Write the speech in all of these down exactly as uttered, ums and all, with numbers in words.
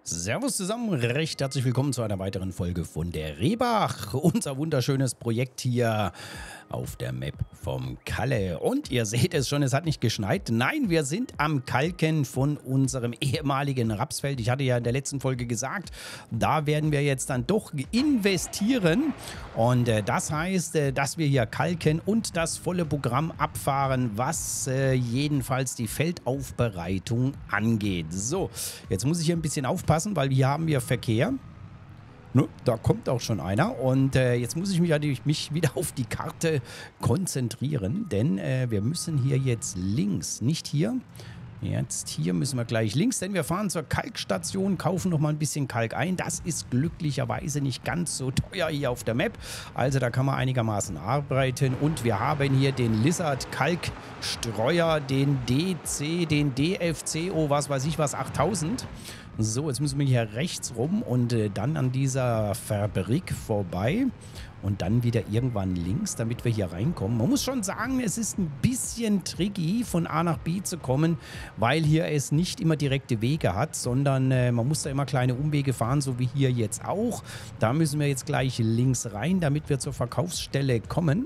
Servus zusammen, recht herzlich willkommen zu einer weiteren Folge von der Rehbach, unser wunderschönes Projekt hier auf der Map vom Kalle. Und ihr seht es schon, es hat nicht geschneit. Nein, wir sind am Kalken von unserem ehemaligen Rapsfeld. Ich hatte ja in der letzten Folge gesagt, da werden wir jetzt dann doch investieren. Und äh, das heißt, äh, dass wir hier kalken und das volle Programm abfahren, was äh, jedenfalls die Feldaufbereitung angeht. So, jetzt muss ich hier ein bisschen aufpassen, weil hier haben wir Verkehr. Ne, da kommt auch schon einer und äh, jetzt muss ich mich, natürlich mich wieder auf die Karte konzentrieren, denn äh, wir müssen hier jetzt links, nicht hier. Jetzt hier müssen wir gleich links, denn wir fahren zur Kalkstation, kaufen noch mal ein bisschen Kalk ein. Das ist glücklicherweise nicht ganz so teuer hier auf der Map. Also da kann man einigermaßen arbeiten. Und wir haben hier den Lizard Kalkstreuer, den D C, den D F C, oh was weiß ich was, achttausend. So, jetzt müssen wir hier rechts rum und äh, dann an dieser Fabrik vorbei und dann wieder irgendwann links, damit wir hier reinkommen. Man muss schon sagen, es ist ein bisschen tricky, von A nach B zu kommen, weil hier es nicht immer direkte Wege hat, sondern äh, man muss da immer kleine Umwege fahren, so wie hier jetzt auch. Da müssen wir jetzt gleich links rein, damit wir zur Verkaufsstelle kommen.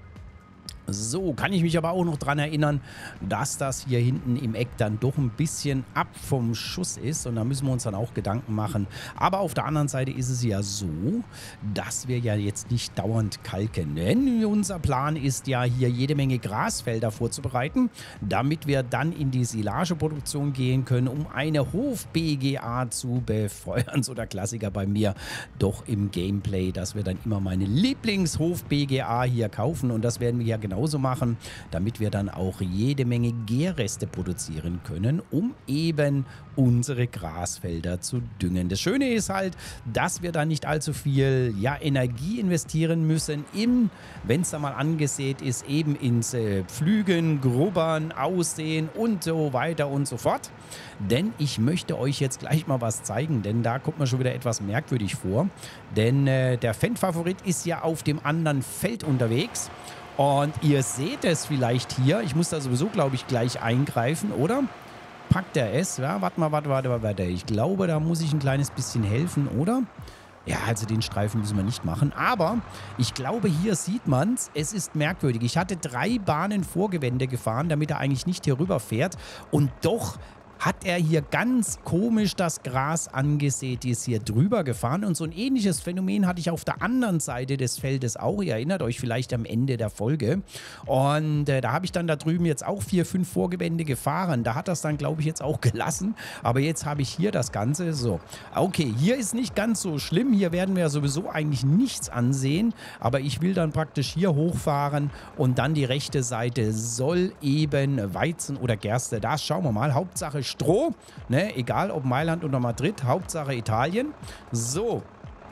So, kann ich mich aber auch noch daran erinnern, dass das hier hinten im Eck dann doch ein bisschen ab vom Schuss ist und da müssen wir uns dann auch Gedanken machen. Aber auf der anderen Seite ist es ja so, dass wir ja jetzt nicht dauernd kalken, denn unser Plan ist ja hier jede Menge Grasfelder vorzubereiten, damit wir dann in die Silageproduktion gehen können, um eine Hof-B G A zu befeuern. So der Klassiker bei mir doch im Gameplay, dass wir dann immer meine Lieblings-Hof-B G A hier kaufen und das werden wir ja genau genauso machen, damit wir dann auch jede Menge Gärreste produzieren können, um eben unsere Grasfelder zu düngen. Das Schöne ist halt, dass wir da nicht allzu viel ja, Energie investieren müssen, wenn es da mal angesät ist, eben ins äh, Pflügen, Grubbern, Aussehen und so weiter und so fort. Denn ich möchte euch jetzt gleich mal was zeigen, denn da kommt man schon wieder etwas merkwürdig vor. Denn äh, der Fan-Favorit ist ja auf dem anderen Feld unterwegs. Und ihr seht es vielleicht hier. Ich muss da sowieso, glaube ich, gleich eingreifen, oder? Packt er es? Ja, warte mal, warte, warte, warte. Ich glaube, da muss ich ein kleines bisschen helfen, oder? Ja, also den Streifen müssen wir nicht machen. Aber ich glaube, hier sieht man es. Es ist merkwürdig. Ich hatte drei Bahnen Vorgewände gefahren, damit er eigentlich nicht hier rüber fährt. Und doch hat er hier ganz komisch das Gras angesät, die ist hier drüber gefahren. Und so ein ähnliches Phänomen hatte ich auf der anderen Seite des Feldes auch. Ihr erinnert euch vielleicht am Ende der Folge. Und äh, da habe ich dann da drüben jetzt auch vier, fünf Vorgewände gefahren. Da hat das dann, glaube ich, jetzt auch gelassen. Aber jetzt habe ich hier das Ganze. So, okay, hier ist nicht ganz so schlimm. Hier werden wir sowieso eigentlich nichts ansehen. Aber ich will dann praktisch hier hochfahren und dann die rechte Seite soll eben Weizen oder Gerste. Das schauen wir mal. Hauptsache Stroh, ne? Egal ob Mailand oder Madrid, Hauptsache Italien. So,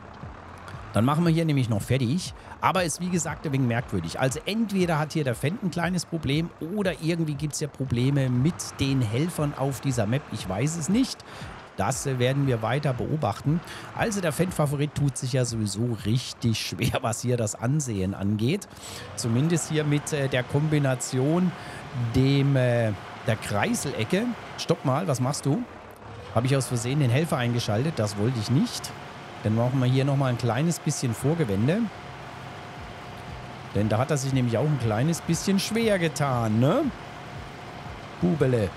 dann machen wir hier nämlich noch fertig. Aber ist wie gesagt ein wenig merkwürdig. Also entweder hat hier der Fan ein kleines Problem oder irgendwie gibt es ja Probleme mit den Helfern auf dieser Map. Ich weiß es nicht. Das werden wir weiter beobachten. Also der Fan-Favorit tut sich ja sowieso richtig schwer, was hier das Ansehen angeht. Zumindest hier mit äh, der Kombination dem... Äh, der Kreiselecke. Stopp mal, was machst du? Habe ich aus Versehen den Helfer eingeschaltet? Das wollte ich nicht. Dann brauchen wir hier nochmal ein kleines bisschen Vorgewände. Denn da hat er sich nämlich auch ein kleines bisschen schwer getan, ne? Bubele.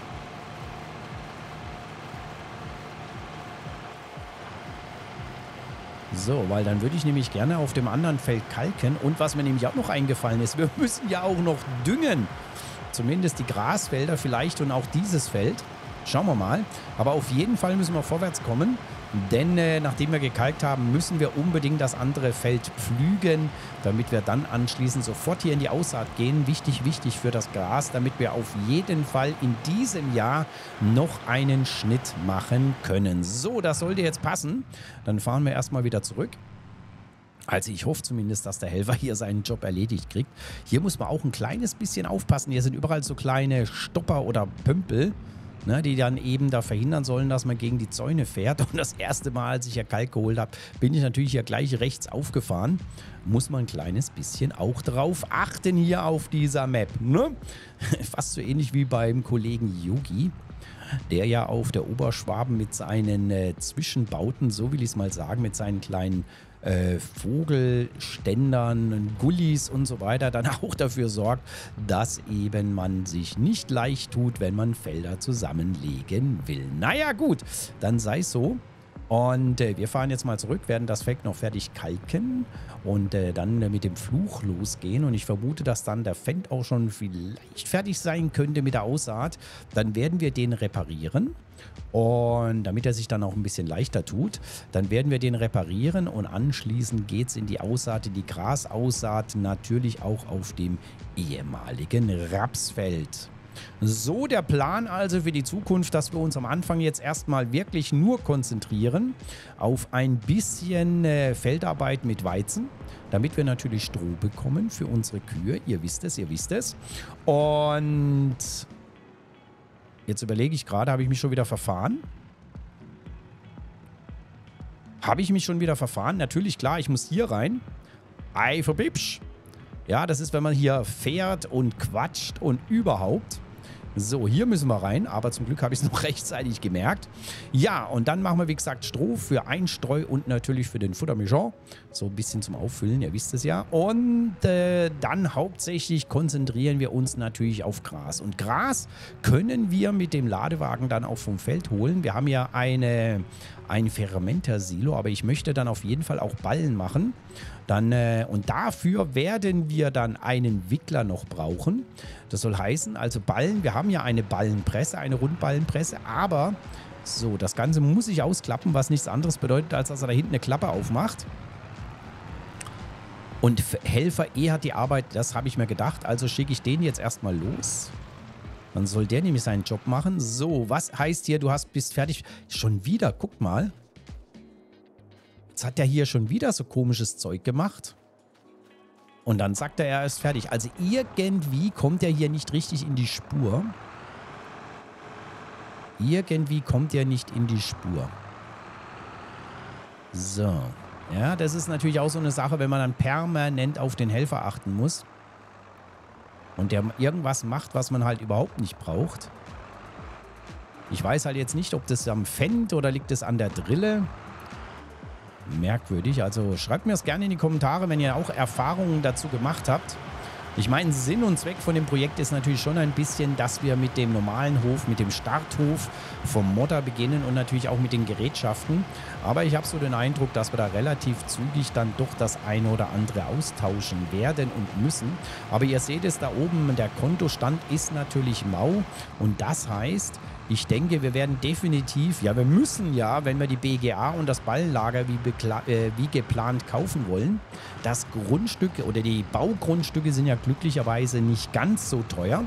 So, weil dann würde ich nämlich gerne auf dem anderen Feld kalken. Und was mir nämlich auch noch eingefallen ist, wir müssen ja auch noch düngen. Zumindest die Grasfelder vielleicht und auch dieses Feld. Schauen wir mal. Aber auf jeden Fall müssen wir vorwärts kommen. Denn äh, nachdem wir gekalkt haben, müssen wir unbedingt das andere Feld pflügen, damit wir dann anschließend sofort hier in die Aussaat gehen. Wichtig, wichtig für das Gras, damit wir auf jeden Fall in diesem Jahr noch einen Schnitt machen können. So, das sollte jetzt passen. Dann fahren wir erstmal wieder zurück. Also ich hoffe zumindest, dass der Helfer hier seinen Job erledigt kriegt. Hier muss man auch ein kleines bisschen aufpassen. Hier sind überall so kleine Stopper oder Pömpel, ne, die dann eben da verhindern sollen, dass man gegen die Zäune fährt. Und das erste Mal, als ich ja Kalk geholt habe, bin ich natürlich hier gleich rechts aufgefahren. Muss man ein kleines bisschen auch drauf achten hier auf dieser Map. Ne? Fast so ähnlich wie beim Kollegen Yogi. der ja auf der Oberschwaben mit seinen äh, Zwischenbauten, so will ich es mal sagen, mit seinen kleinen äh, Vogelständern, Gullis und so weiter, dann auch dafür sorgt, dass eben man sich nicht leicht tut, wenn man Felder zusammenlegen will. Naja gut, dann sei es so. Und äh, wir fahren jetzt mal zurück, werden das Feld noch fertig kalken und äh, dann äh, mit dem Fluch losgehen. Und ich vermute, dass dann der Fendt auch schon vielleicht fertig sein könnte mit der Aussaat. Dann werden wir den reparieren. Und damit er sich dann auch ein bisschen leichter tut, dann werden wir den reparieren und anschließend geht es in die Aussaat, in die Grasaussaat, natürlich auch auf dem ehemaligen Rapsfeld. So der Plan also für die Zukunft, dass wir uns am Anfang jetzt erstmal wirklich nur konzentrieren auf ein bisschen äh, Feldarbeit mit Weizen, damit wir natürlich Stroh bekommen für unsere Kühe. Ihr wisst es, ihr wisst es. Und jetzt überlege ich gerade, habe ich mich schon wieder verfahren? Habe ich mich schon wieder verfahren? Natürlich, klar, ich muss hier rein. Ei, verbibsch. Ja, das ist, wenn man hier fährt und quatscht und überhaupt. So, hier müssen wir rein, aber zum Glück habe ich es noch rechtzeitig gemerkt. Ja, und dann machen wir, wie gesagt, Stroh für Einstreu und natürlich für den Futtermischon. So ein bisschen zum Auffüllen, ihr wisst es ja. Und äh, dann hauptsächlich konzentrieren wir uns natürlich auf Gras. Und Gras können wir mit dem Ladewagen dann auch vom Feld holen. Wir haben ja eine, ein Fermenter-Silo, aber ich möchte dann auf jeden Fall auch Ballen machen. Dann, äh, und dafür werden wir dann einen Wickler noch brauchen. Das soll heißen, also Ballen, wir haben ja eine Ballenpresse, eine Rundballenpresse, aber so, das Ganze muss ich ausklappen, was nichts anderes bedeutet, als dass er da hinten eine Klappe aufmacht. Und Helfer E hat die Arbeit, das habe ich mir gedacht, also schicke ich den jetzt erstmal los. Dann soll der nämlich seinen Job machen. So, was heißt hier, du hast, bist fertig? Schon wieder, guck mal. Jetzt hat er hier schon wieder so komisches Zeug gemacht. Und dann sagt er, er ist fertig. Also irgendwie kommt er hier nicht richtig in die Spur. Irgendwie kommt er nicht in die Spur. So. Ja, das ist natürlich auch so eine Sache, wenn man dann permanent auf den Helfer achten muss. Und der irgendwas macht, was man halt überhaupt nicht braucht. Ich weiß halt jetzt nicht, ob das am Fendt oder liegt es an der Drille. Merkwürdig. Also schreibt mir das gerne in die Kommentare, wenn ihr auch Erfahrungen dazu gemacht habt. Ich meine, Sinn und Zweck von dem Projekt ist natürlich schon ein bisschen, dass wir mit dem normalen Hof, mit dem Starthof vom Modder beginnen und natürlich auch mit den Gerätschaften. Aber ich habe so den Eindruck, dass wir da relativ zügig dann doch das eine oder andere austauschen werden und müssen. Aber ihr seht es da oben, der Kontostand ist natürlich mau und das heißt, ich denke, wir werden definitiv, ja, wir müssen ja, wenn wir die B G A und das Ballenlager wie, äh, wie geplant kaufen wollen, das Grundstück oder die Baugrundstücke sind ja glücklicherweise nicht ganz so teuer.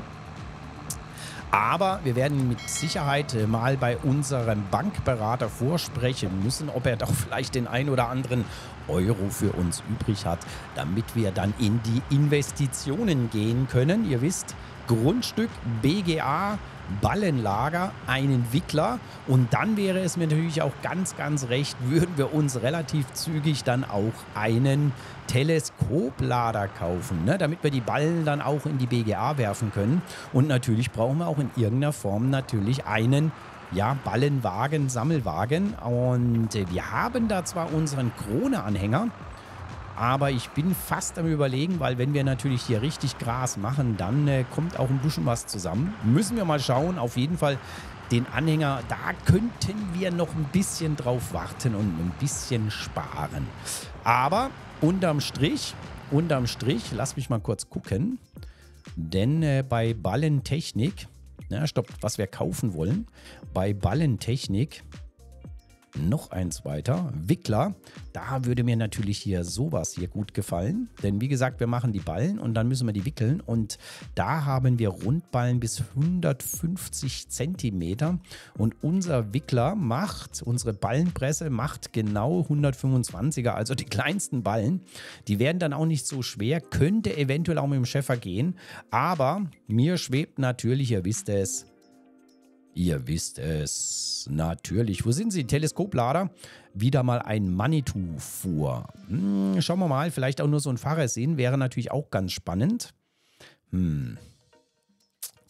Aber wir werden mit Sicherheit mal bei unserem Bankberater vorsprechen müssen, ob er doch vielleicht den ein oder anderen Euro für uns übrig hat, damit wir dann in die Investitionen gehen können. Ihr wisst, Grundstück, B G A, Ballenlager, einen Wickler und dann wäre es mir natürlich auch ganz, ganz recht, würden wir uns relativ zügig dann auch einen Teleskoplader kaufen, ne, damit wir die Ballen dann auch in die B G A werfen können und natürlich brauchen wir auch in irgendeiner Form natürlich einen ja, Ballenwagen, Sammelwagen und wir haben da zwar unseren Krone-Anhänger, aber ich bin fast am Überlegen, weil wenn wir natürlich hier richtig Gras machen, dann äh, kommt auch ein bisschen was zusammen. Müssen wir mal schauen. Auf jeden Fall den Anhänger, da könnten wir noch ein bisschen drauf warten und ein bisschen sparen. Aber unterm Strich, unterm Strich, lass mich mal kurz gucken. Denn äh, bei Ballentechnik, na stopp, was wir kaufen wollen, bei Ballentechnik, noch eins weiter, Wickler, da würde mir natürlich hier sowas hier gut gefallen, denn wie gesagt, wir machen die Ballen und dann müssen wir die wickeln und da haben wir Rundballen bis hundertfünfzig Zentimeter und unser Wickler macht, unsere Ballenpresse macht genau hundertfünfundzwanziger, also die kleinsten Ballen, die werden dann auch nicht so schwer, könnte eventuell auch mit dem Scheffer gehen, aber mir schwebt natürlich, ihr wisst es, Ihr wisst es natürlich. Wo sind sie? Teleskoplader. Wieder mal ein Manitou vor. Hm, schauen wir mal. Vielleicht auch nur so ein Fahrer sehen. Wäre natürlich auch ganz spannend. Hm.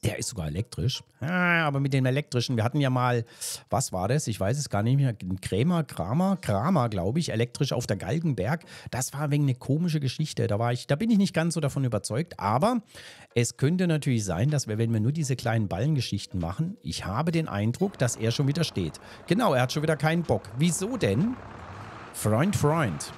Der ist sogar elektrisch. Ah, aber mit dem elektrischen, wir hatten ja mal, was war das? Ich weiß es gar nicht mehr. Krämer, Kramer, Kramer, glaube ich, elektrisch auf der Galgenberg. Das war wegen eine komische Geschichte. Da war ich, da bin ich nicht ganz so davon überzeugt. Aber es könnte natürlich sein, dass wir, wenn wir nur diese kleinen Ballengeschichten machen, ich habe den Eindruck, dass er schon wieder steht. Genau, er hat schon wieder keinen Bock. Wieso denn? Freund, Freund.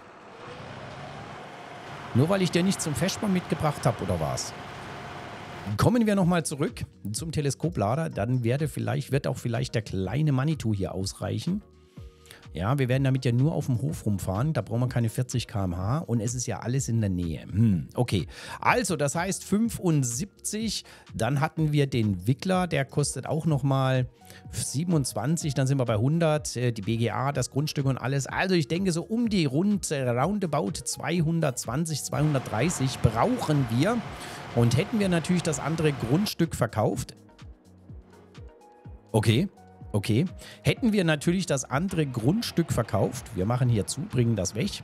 Nur weil ich dir nicht zum Festmahl mitgebracht habe, oder was? Kommen wir nochmal zurück zum Teleskoplader. Dann werde vielleicht, wird auch vielleicht der kleine Manitou hier ausreichen. Ja, wir werden damit ja nur auf dem Hof rumfahren. Da brauchen wir keine vierzig Kilometer pro Stunde und es ist ja alles in der Nähe. Hm, okay, also das heißt fünfundsiebzig. Dann hatten wir den Wickler, der kostet auch nochmal siebenundzwanzig. Dann sind wir bei hundert. Die B G A, das Grundstück und alles. Also ich denke so um die rund roundabout zweihundertzwanzig, zweihundertdreißig brauchen wir. Und hätten wir natürlich das andere Grundstück verkauft. Okay. Okay, hätten wir natürlich das andere Grundstück verkauft, wir machen hier zu, bringen das weg,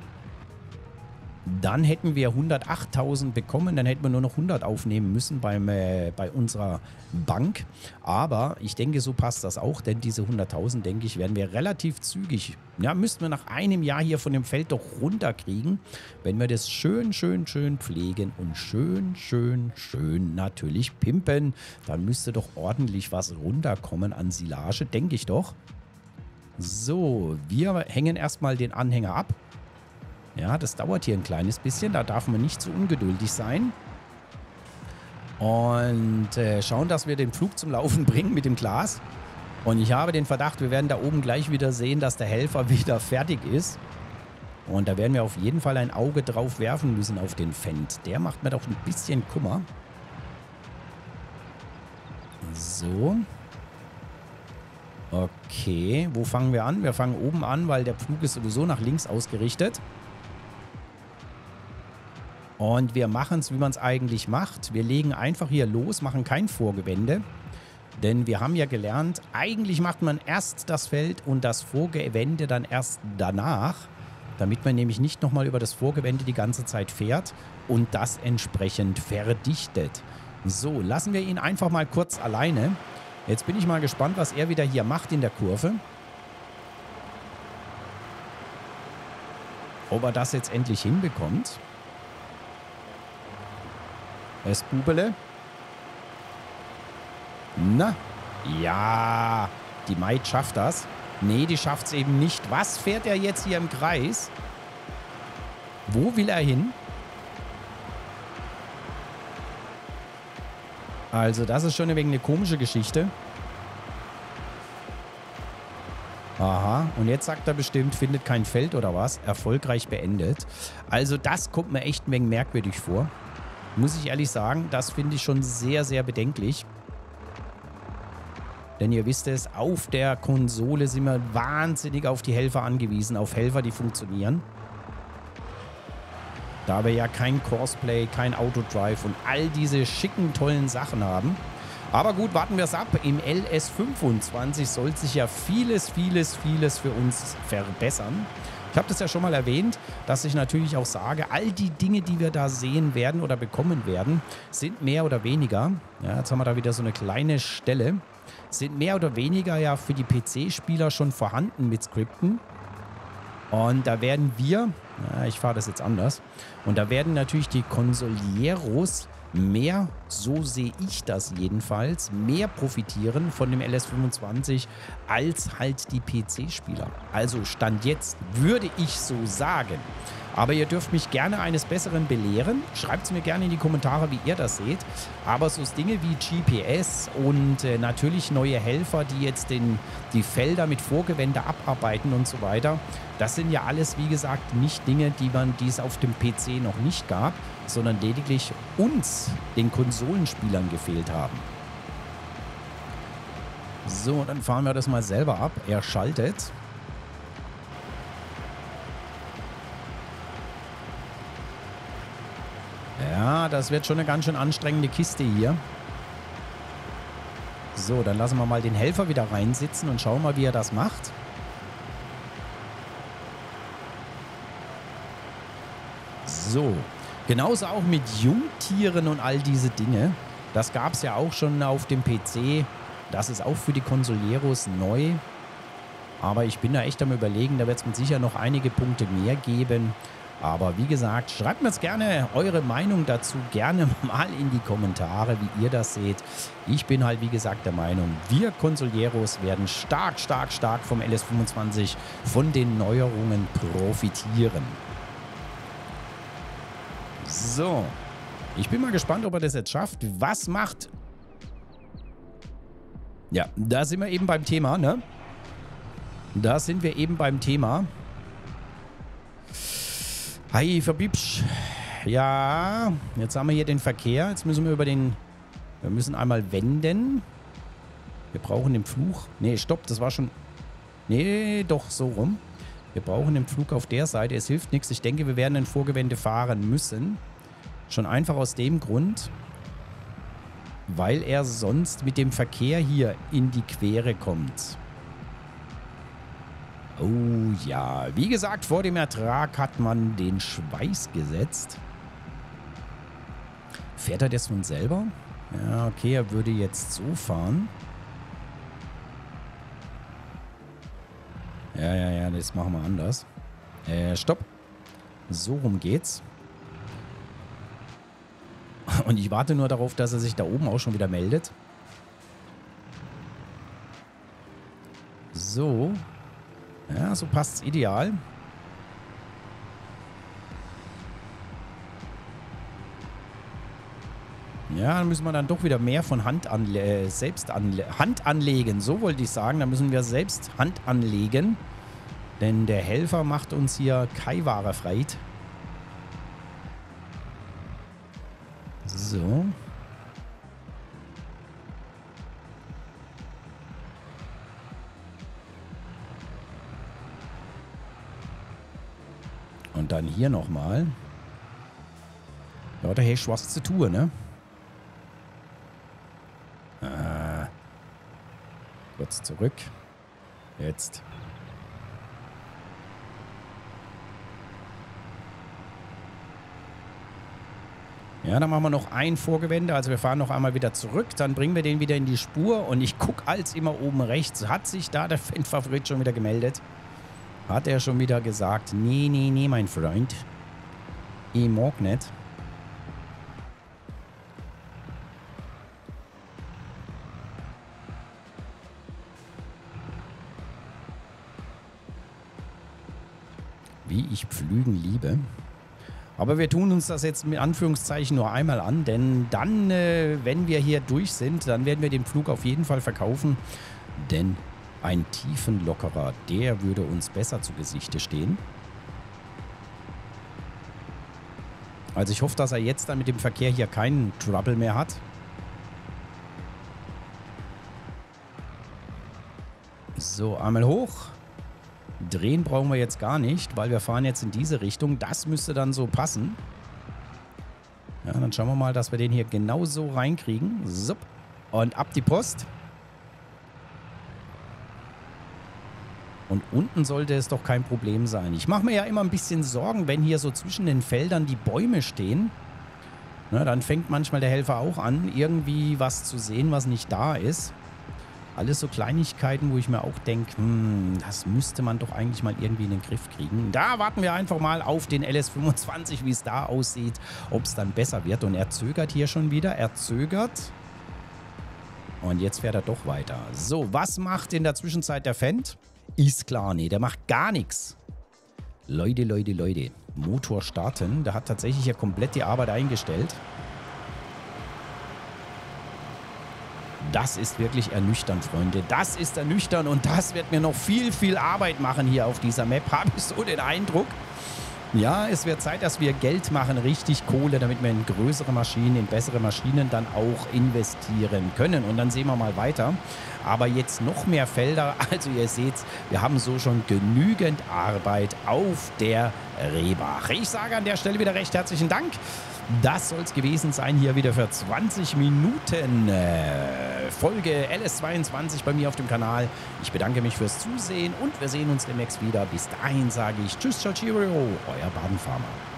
dann hätten wir hundertachttausend bekommen, dann hätten wir nur noch hundert aufnehmen müssen beim, äh, bei unserer Bank. Aber ich denke, so passt das auch, denn diese hunderttausend, denke ich, werden wir relativ zügig, ja, müssten wir nach einem Jahr hier von dem Feld doch runterkriegen, wenn wir das schön, schön, schön pflegen und schön, schön, schön natürlich pimpen. Dann müsste doch ordentlich was runterkommen an Silage, denke ich doch. So, wir hängen erstmal den Anhänger ab. Ja, das dauert hier ein kleines bisschen, da darf man nicht zu ungeduldig sein. Und äh, schauen, dass wir den Flug zum Laufen bringen mit dem Glas. Und ich habe den Verdacht, wir werden da oben gleich wieder sehen, dass der Helfer wieder fertig ist. Und da werden wir auf jeden Fall ein Auge drauf werfen müssen auf den Fendt. Der macht mir doch ein bisschen Kummer. So. Okay, wo fangen wir an? Wir fangen oben an, weil der Flug ist sowieso nach links ausgerichtet. Und wir machen es, wie man es eigentlich macht. Wir legen einfach hier los, machen kein Vorgewende. Denn wir haben ja gelernt, eigentlich macht man erst das Feld und das Vorgewende dann erst danach. Damit man nämlich nicht nochmal über das Vorgewende die ganze Zeit fährt und das entsprechend verdichtet. So, lassen wir ihn einfach mal kurz alleine. Jetzt bin ich mal gespannt, was er wieder hier macht in der Kurve. Ob er das jetzt endlich hinbekommt. Es Bubele. Na, ja, die Maid schafft das. Nee, die schafft es eben nicht. Was fährt er jetzt hier im Kreis? Wo will er hin? Also das ist schon ein wenig eine komische Geschichte. Aha, und jetzt sagt er bestimmt, findet kein Feld oder was. Erfolgreich beendet. Also das kommt mir echt ein wenig merkwürdig vor. Muss ich ehrlich sagen, das finde ich schon sehr, sehr bedenklich. Denn ihr wisst es, auf der Konsole sind wir wahnsinnig auf die Helfer angewiesen, auf Helfer, die funktionieren. Da wir ja kein Courseplay, kein Autodrive und all diese schicken, tollen Sachen haben. Aber gut, warten wir es ab. Im L S fünfundzwanzig soll sich ja vieles, vieles, vieles für uns verbessern. Ich habe das ja schon mal erwähnt, dass ich natürlich auch sage, all die Dinge, die wir da sehen werden oder bekommen werden, sind mehr oder weniger, ja, jetzt haben wir da wieder so eine kleine Stelle, sind mehr oder weniger ja für die P C-Spieler schon vorhanden mit Skripten. Und da werden wir, ja, ich fahre das jetzt anders, und da werden natürlich die Consolieros mehr, so sehe ich das jedenfalls, mehr profitieren von dem L S fünfundzwanzig als halt die P C-Spieler. Also Stand jetzt würde ich so sagen. Aber ihr dürft mich gerne eines Besseren belehren. Schreibt es mir gerne in die Kommentare, wie ihr das seht. Aber so Dinge wie G P S und äh, natürlich neue Helfer, die jetzt den, die Felder mit Vorgewende abarbeiten und so weiter, das sind ja alles, wie gesagt, nicht Dinge, die man dies auf dem P C noch nicht gab, sondern lediglich uns, den Konsolenspielern, gefehlt haben. So, dann fahren wir das mal selber ab. Er schaltet. Ja, das wird schon eine ganz schön anstrengende Kiste hier. So, dann lassen wir mal den Helfer wieder reinsitzen und schauen mal, wie er das macht. So, genauso auch mit Jungtieren und all diese Dinge. Das gab es ja auch schon auf dem P C. Das ist auch für die Consoleros neu. Aber ich bin da echt am Überlegen, da wird es mit sicher noch einige Punkte mehr geben. Aber wie gesagt, schreibt mir jetzt gerne eure Meinung dazu gerne mal in die Kommentare, wie ihr das seht. Ich bin halt, wie gesagt, der Meinung, wir Consoleros werden stark, stark, stark vom L S fünfundzwanzig, von den Neuerungen profitieren. So, ich bin mal gespannt, ob er das jetzt schafft. Was macht... Ja, da sind wir eben beim Thema, ne? Da sind wir eben beim Thema. Hi, verbibsch. Ja, jetzt haben wir hier den Verkehr. Jetzt müssen wir über den... Wir müssen einmal wenden. Wir brauchen den Pflug. Nee, stopp, das war schon... Nee, doch, so rum. Wir brauchen den Pflug auf der Seite. Es hilft nichts. Ich denke, wir werden in Vorgewende fahren müssen. Schon einfach aus dem Grund, weil er sonst mit dem Verkehr hier in die Quere kommt. Oh ja, wie gesagt, vor dem Ertrag hat man den Schweiß gesetzt. Fährt er das von selber? Ja, okay, er würde jetzt so fahren. Ja, ja, ja, das machen wir anders. Äh, stopp. So rum geht's. Und ich warte nur darauf, dass er sich da oben auch schon wieder meldet. So. Ja, so passt's ideal. Ja, dann müssen wir dann doch wieder mehr von Hand anle selbst anle Hand anlegen. So wollte ich sagen. Da müssen wir selbst Hand anlegen. Denn der Helfer macht uns hier keine Ware freit. So. Und dann hier nochmal. Ja, da hast du was zu tun, ne? Ah. Kurz zurück. Jetzt. Ja, dann machen wir noch ein Vorgewende. Also wir fahren noch einmal wieder zurück. Dann bringen wir den wieder in die Spur. Und ich gucke als immer oben rechts. Hat sich da der Fan-Favorit schon wieder gemeldet? Hat er schon wieder gesagt, nee, nee, nee, mein Freund. Ich mag nicht. Wie ich Pflügen liebe. Aber wir tun uns das jetzt mit Anführungszeichen nur einmal an, denn dann, äh, wenn wir hier durch sind, dann werden wir den Pflug auf jeden Fall verkaufen, denn ein Tiefenlockerer, der würde uns besser zu Gesichte stehen. Also ich hoffe, dass er jetzt dann mit dem Verkehr hier keinen Trouble mehr hat. So, einmal hoch. Drehen brauchen wir jetzt gar nicht, weil wir fahren jetzt in diese Richtung. Das müsste dann so passen. Ja, dann schauen wir mal, dass wir den hier genau so reinkriegen. Sup. Und ab die Post. Und unten sollte es doch kein Problem sein. Ich mache mir ja immer ein bisschen Sorgen, wenn hier so zwischen den Feldern die Bäume stehen. Na, dann fängt manchmal der Helfer auch an, irgendwie was zu sehen, was nicht da ist. Alles so Kleinigkeiten, wo ich mir auch denke, hm, das müsste man doch eigentlich mal irgendwie in den Griff kriegen. Da warten wir einfach mal auf den L S fünfundzwanzig, wie es da aussieht, ob es dann besser wird. Und er zögert hier schon wieder, er zögert. Und jetzt fährt er doch weiter. So, was macht in der Zwischenzeit der Fendt? Ist klar, nee, der macht gar nichts. Leute, Leute, Leute. Motor starten. Der hat tatsächlich ja komplett die Arbeit eingestellt. Das ist wirklich ernüchternd, Freunde. Das ist ernüchternd und das wird mir noch viel, viel Arbeit machen hier auf dieser Map. Habe ich so den Eindruck. Ja, es wird Zeit, dass wir Geld machen, richtig Kohle, damit wir in größere Maschinen, in bessere Maschinen dann auch investieren können. Und dann sehen wir mal weiter. Aber jetzt noch mehr Felder. Also ihr seht, wir haben so schon genügend Arbeit auf der Rehbach. Ich sage an der Stelle wieder recht herzlichen Dank. Das soll es gewesen sein hier wieder für zwanzig Minuten äh, Folge L S zweiundzwanzig bei mir auf dem Kanal. Ich bedanke mich fürs Zusehen und wir sehen uns demnächst wieder. Bis dahin sage ich Tschüss, ciao, cheerio, euer Baden Pharma.